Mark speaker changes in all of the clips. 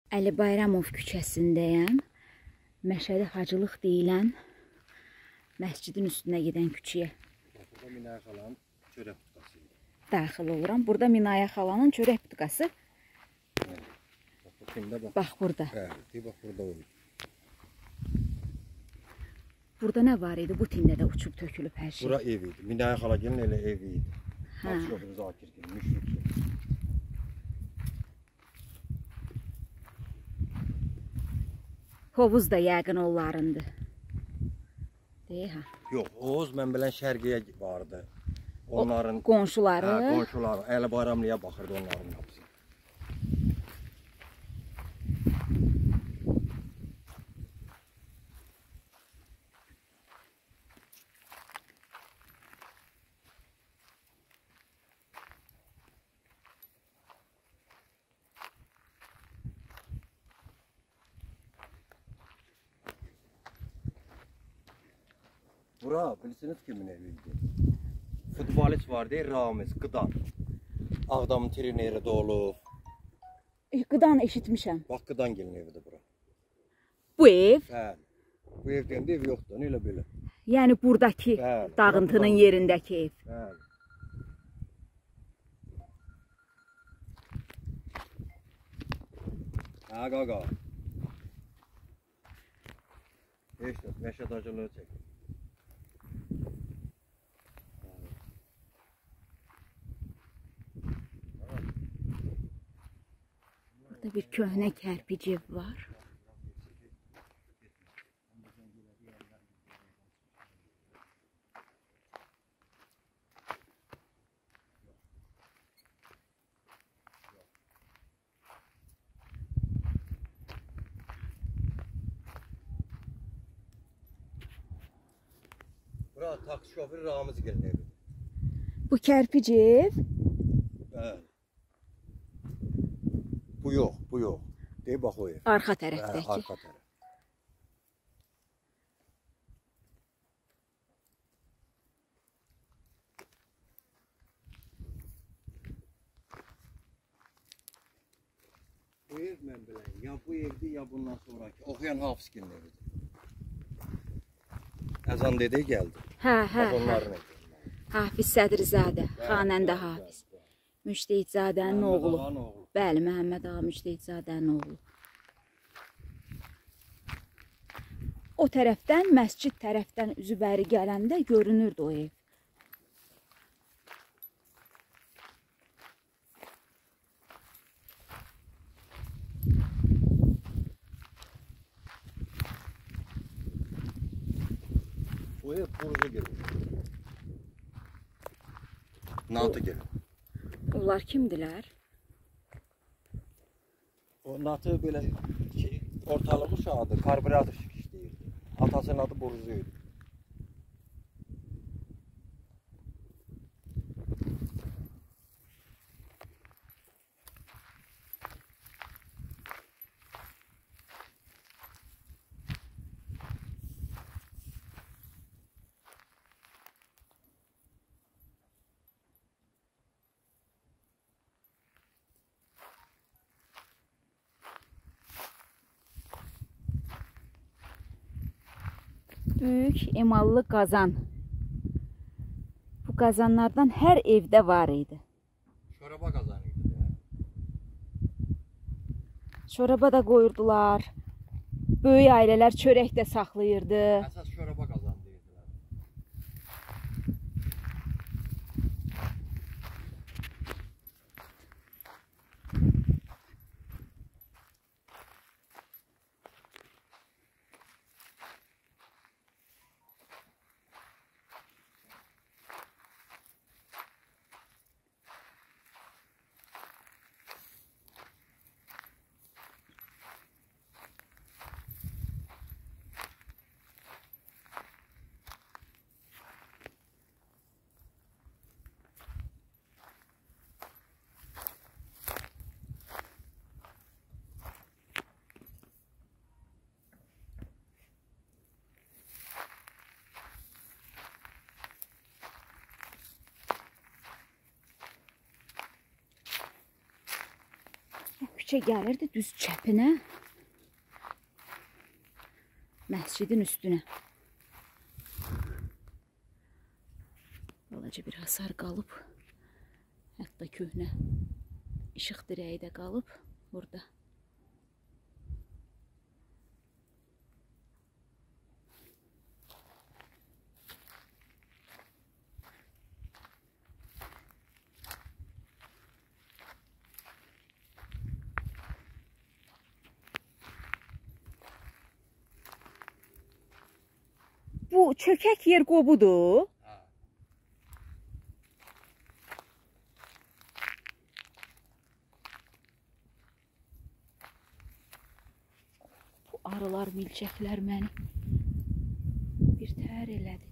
Speaker 1: Əli Bayramov küçəsindəyəm. Məşədi Hacılıq deyilən məscidin üstünə gedən küçəyə
Speaker 2: Burada Minaya xalanın çörək butkası
Speaker 1: daxil oluram. Burada Minaya xalanın çörək butkası. Bax burada.
Speaker 2: Bəli, bax burada olur.
Speaker 1: Burada nə var idi? Bu tində də uçub tökülüb hər şey.
Speaker 2: Bura ev idi. Minaya xala gəlin elə ev idi. Şoför Zakir gəlin, müşrik.
Speaker 1: Hovuz da yəqin onlarındır. Deyək ha.
Speaker 2: Yox, Oğuz mən bilən şərqiyə vardı. Onların
Speaker 1: qonşuları.
Speaker 2: Qonşuları. Əli Bayramlıya baxırdı onların hapsi. Bura bilirsiniz kimin eviydi? Futbolist vardı, Ramiz, Qıdan. Ağdamın treneri də olub.
Speaker 1: Qıdan eşitmişəm.
Speaker 2: Bax, Qıdan gelin evidir bura.
Speaker 1: Bu ev?
Speaker 2: Bəli. Bu evdən də ev yoxdur, elə belə.
Speaker 1: Yəni buradakı
Speaker 2: Bəli,
Speaker 1: dağıntının yerindəki ev.
Speaker 2: Bəli. Ha, qaqa. İşte, Məşəd acılığı çək.
Speaker 1: Burada bir köhnə kərpic ev var.
Speaker 2: Bura taksi şoförü Ramiz gelin evi.
Speaker 1: Bu kərpic ev.
Speaker 2: Bəli. Bu yox, bu yox. Deyib bax o ev.
Speaker 1: Arxa tərəfdəki.
Speaker 2: Arxa tərəf. Bu ev mən bilən, ya bu evdir, ya bundan sonraki. Oxuyan Hafizgilin evidir. Əzan dedeyi gəldi.
Speaker 1: Hə.
Speaker 2: Onların evi.
Speaker 1: Hafiz Sədrizadə, xanəndə Hafiz. Müştehidzadənin oğlu. Bəli, Məhəmməd ağa Müştehidzadənin oğlu. O tərəfdən, məscid tərəfdən üzü bəri gələndə görünürdü o ev.
Speaker 2: Bu ev Burcu gelir. NATO gelir.
Speaker 1: Onlar kimdilər?
Speaker 2: O NATO böyle ortalıq uşağıdır, karbürator işləyirdi. Atasının adı Burcuydu.
Speaker 1: Böyük emallı qazan. Bu qazanlardan hər evdə var idi.
Speaker 2: Şoraba kazanıydı.
Speaker 1: Şoraba da qoyurdular. Böyük ailələr çörək də saxlayırdı.
Speaker 2: Əsas şoraba kazandıydılar.
Speaker 1: küçə gəlirdi düz çəpinə. Məscidin üstünə. Balaca bir hasar qalıb. Hətta köhnə işıq dirəyi də qalıb burada. Bu çökək yer qobudur. Bu arılar, milçəklər məni bir təhər elədi.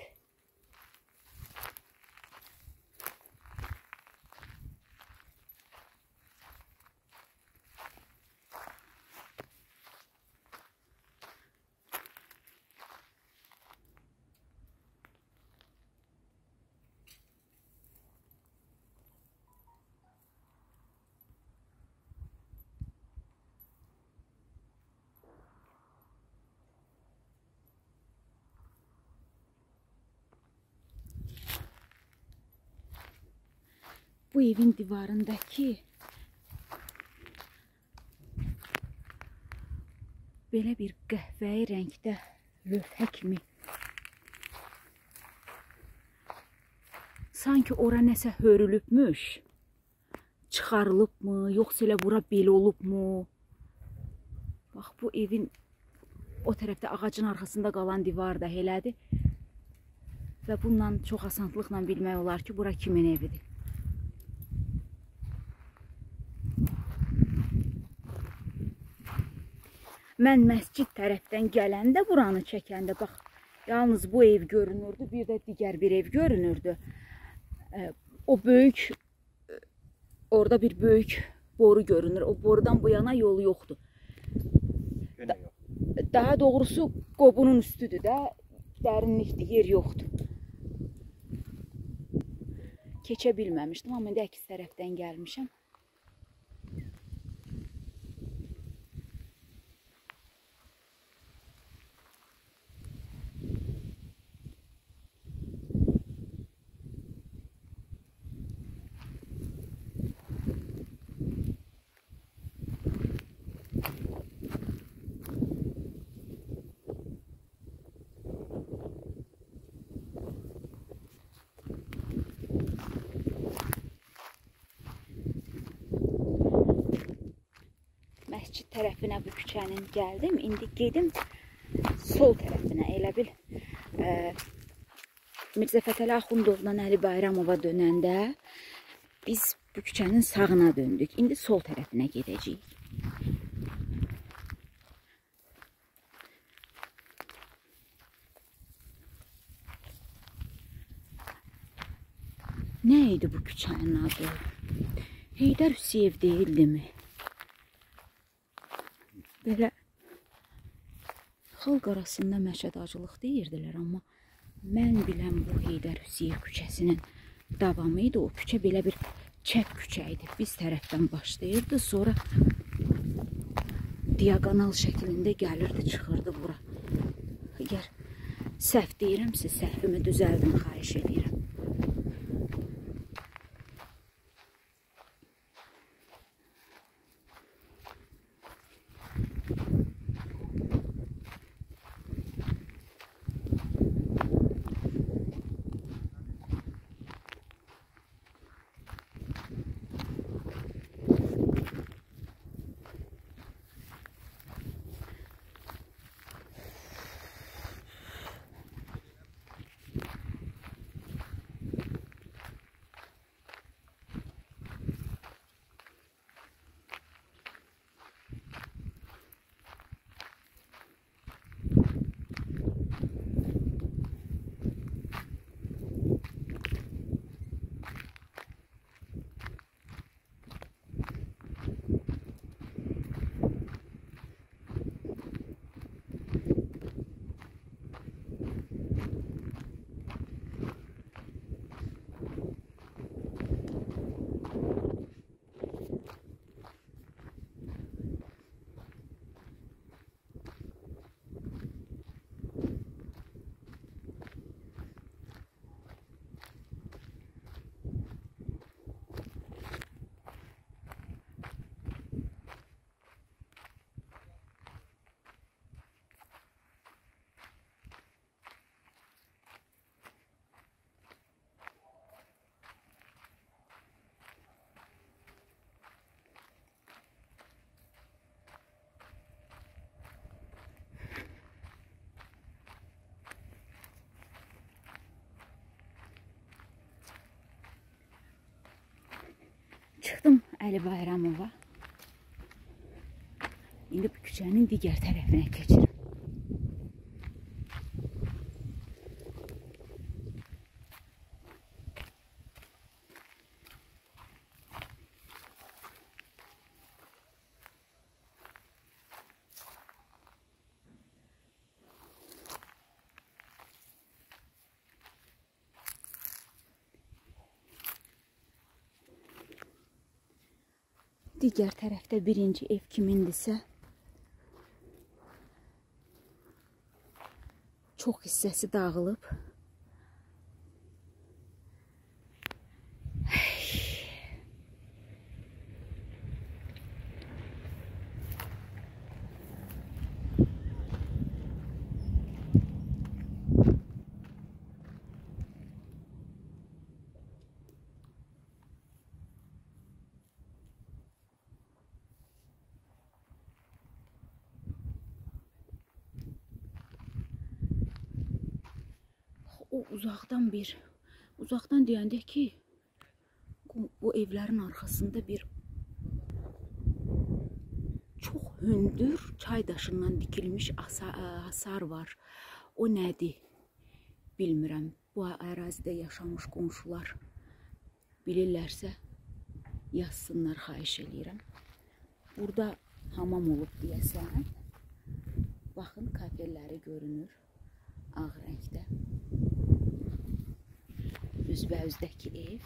Speaker 1: Bu evin divarındakı belə bir qəhvəyi rəngdə lövhə kimi. Sanki ora nəsə hörülübmüş. Çıxarılıbmı, yoxsa elə bura belə olubmu? Bax, bu evin o tərəfdə ağacın arxasında qalan divar da elədir. Və bundan çox asanlıqla bilmək olar ki, bura kimin evidir. Mən məscid tərəfdən gələndə, buranı çəkəndə, bax, yalnız bu ev görünürdü, bir də digər bir ev görünürdü. O böyük, orada bir böyük boru görünür. O borudan bu yana yolu yoxdur. Daha doğrusu qobunun üstüdür də, dərinlikdir, yer yoxdur. Keçə bilməmişdim, amma indi əks tərəfdən gəlmişəm. Məscid tərəfinə bu küçənin gəldim. İndi gedim sol tərəfinə. Elə bil Mirzə Fətəli Axundovla Əli Bayramova dönəndə biz bu küçənin sağına döndük. İndi sol tərəfinə gedəcəyik. Nə idi bu küçənin adı? Heydər Hüseyev deyildi mi? Belə xalq arasında məşədacılıq deyirdilər, amma mən biləm bu Heydər Hüseyev küçəsinin davamı idi. O küçə belə bir çəp küçə idi. Biz tərəfdən başlayırdı, sonra diagonal şəklində gəlirdi, çıxırdı bura. Əgər səhv deyirəmsə, səhvimi düzəldin, xahiş edirəm. Çıxdım Əli Bayramova. İndi bu küçənin digər tərəfinə keçirəm. Digər tərəfdə birinci ev kimindirsə, çox hissəsi dağılıb. O uzaqdan deyəndə ki, bu evlərin arxasında bir çox hündür çay daşından dikilmiş hasar var. O nədir? Bilmirəm. Bu ərazidə yaşamış qonşular bilirlərsə yazsınlar, xahiş eləyirəm. Burada hamam olub deyəsən. Baxın, kafelləri görünür ağ rəngdə. Üzbəüzdəki ev.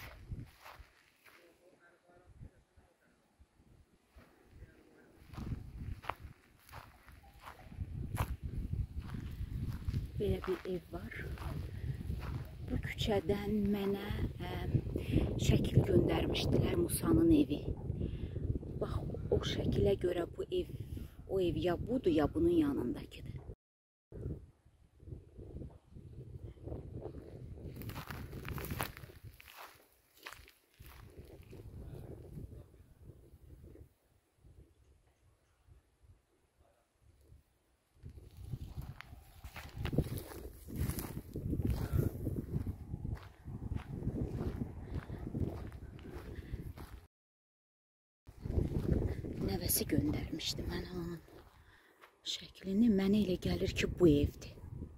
Speaker 1: Belə bir ev var. Bu küçədən mənə şəkil göndərmişdilər, Musanın evi. Bax, o şəkilə görə bu ev, o ev ya budur, ya bunun yanındakidir. Nəvəsi göndərmişdi mənə onun şəklini. Mənə elə gəlir ki, bu evdir.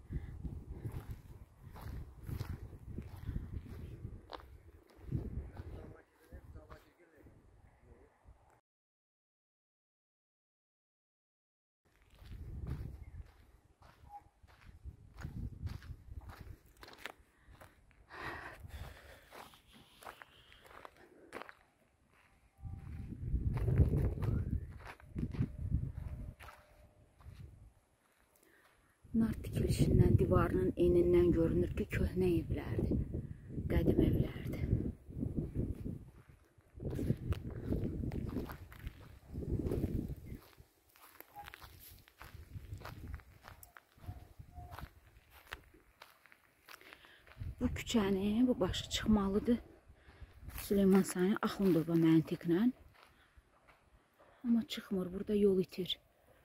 Speaker 1: Nar tikilişindən, divarının enindən görünür ki, köhnə evlərdir, qədim evlərdir. Bu küçənin bu başı çıxmalıdır Süleyman Sani Axundova məntiqlə. Amma çıxmır, burada yol itir.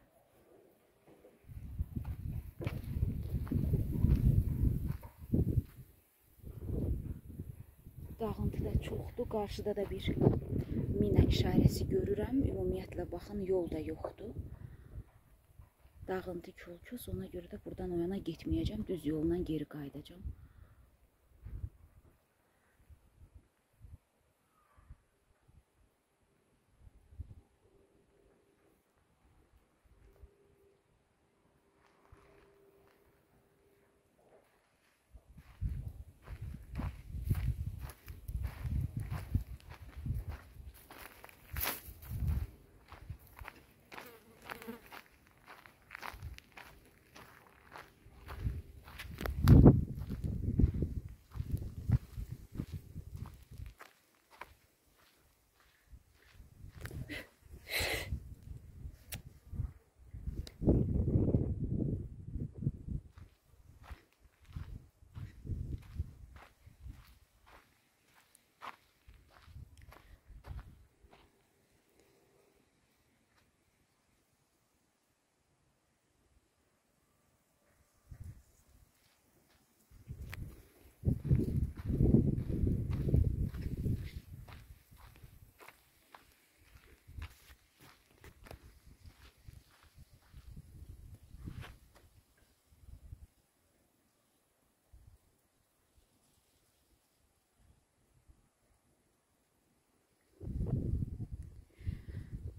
Speaker 1: Dağıntı da çoxdur. Qarşıda da bir mina işarəsi görürəm. Ümumiyyətlə, baxın, yol da yoxdur. Dağıntı kölküz. Ona görə də buradan o yana getməyəcəm. Düz yoldan geri qayıdacağım.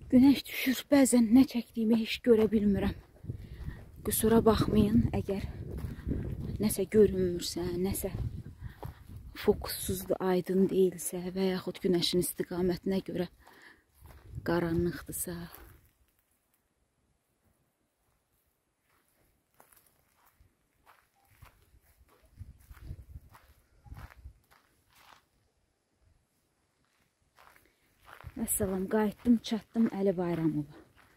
Speaker 1: Günəş düşür, bəzən nə çəkdiyimi heç görə bilmirəm. Qüsura baxmayın, əgər nəsə görünmürsə, nəsə fokussuzdur, aydın deyilsə və yaxud günəşin istiqamətinə görə qaranlıqdırsa. Əssalam, qayıtdım, çatdım Əli Bayramova.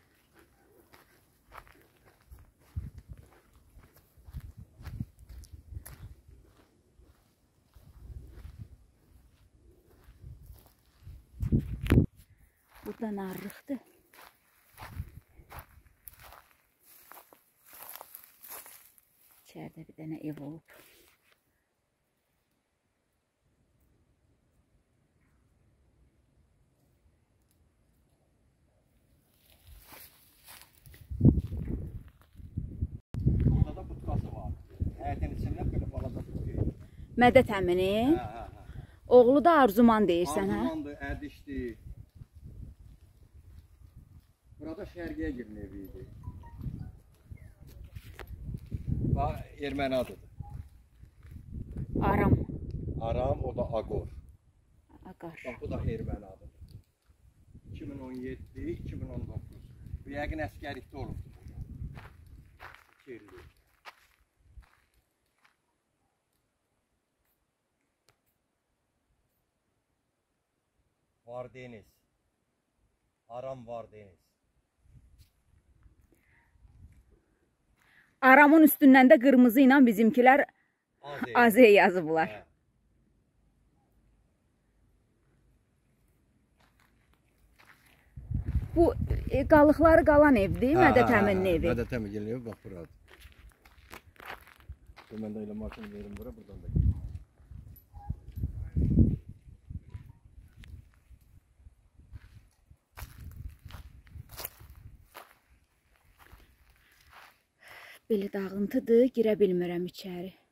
Speaker 1: Burada narlıqdır. İçəridə bir dənə ev olub.
Speaker 2: Burada da butkası var. Həyətin içində belə balaca butkayı.
Speaker 1: Mədət əmini. Oğlu da Arzuman deyirsən, hə?
Speaker 2: Arzumandır, Ədişdir. Burada Şərqiyə girin evi idi. Bax, erməni adıdır.
Speaker 1: Aram.
Speaker 2: Aram, o da Agor.
Speaker 1: Aqar.
Speaker 2: Bax, bu da erməni adıdır. 2017-2019. Bu yəqin əskərlikdə olubdur. Kirli. Vardeniz. Aram Vardeniz.
Speaker 1: Aramın üstündən də qırmızı ilə bizimkilər Azey yazıblar.
Speaker 2: Hə.
Speaker 1: Bu qalıqları qalan evdir, Mədət əminin evi.
Speaker 2: Mədət əminin evi, bax buradır. Mən də elə maşın verim bura, buradan da gedim.
Speaker 1: Belə dağıntıdır, girə bilmirəm içəri.